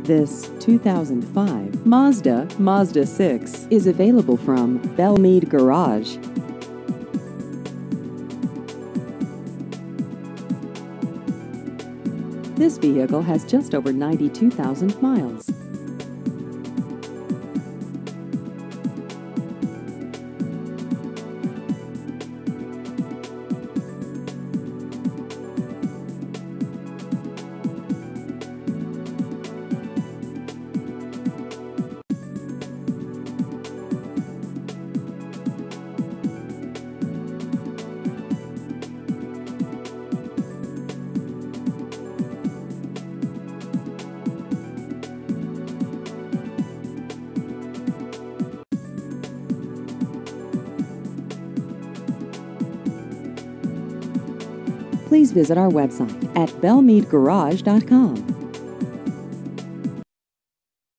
This 2005 Mazda 6 is available from Belle Mead Garage. This vehicle has just over 92,000 miles. Please visit our website at bellemeadgarage.com.